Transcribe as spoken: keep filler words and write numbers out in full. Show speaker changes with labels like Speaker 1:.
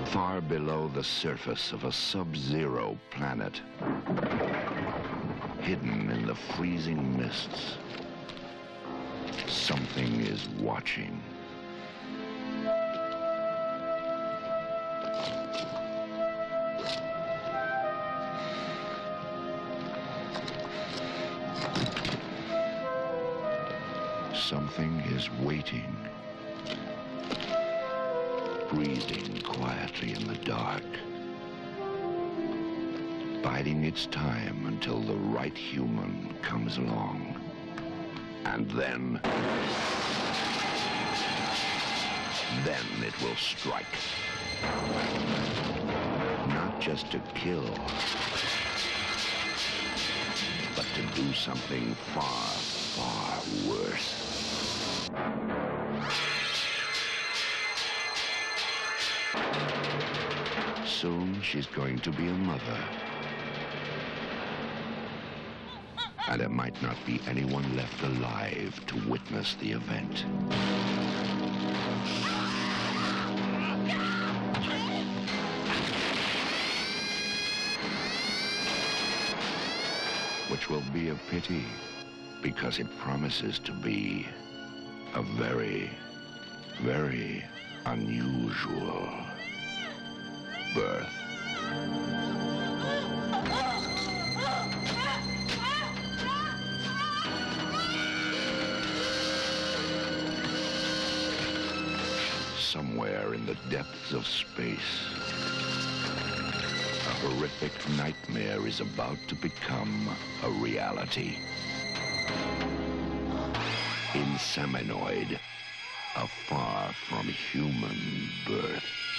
Speaker 1: Far below the surface of a sub-zero planet, hidden in the freezing mists, something is watching. Something is waiting, breathing quietly in the dark, biding its time until the right human comes along. And then, then it will strike. Not just to kill, but to do something far, far worse. Soon she's going to be a mother. And there might not be anyone left alive to witness the event. Which will be a pity, because it promises to be a very, very unusual birth. Somewhere in the depths of space, a horrific nightmare is about to become a reality. Inseminoid, a far from human birth.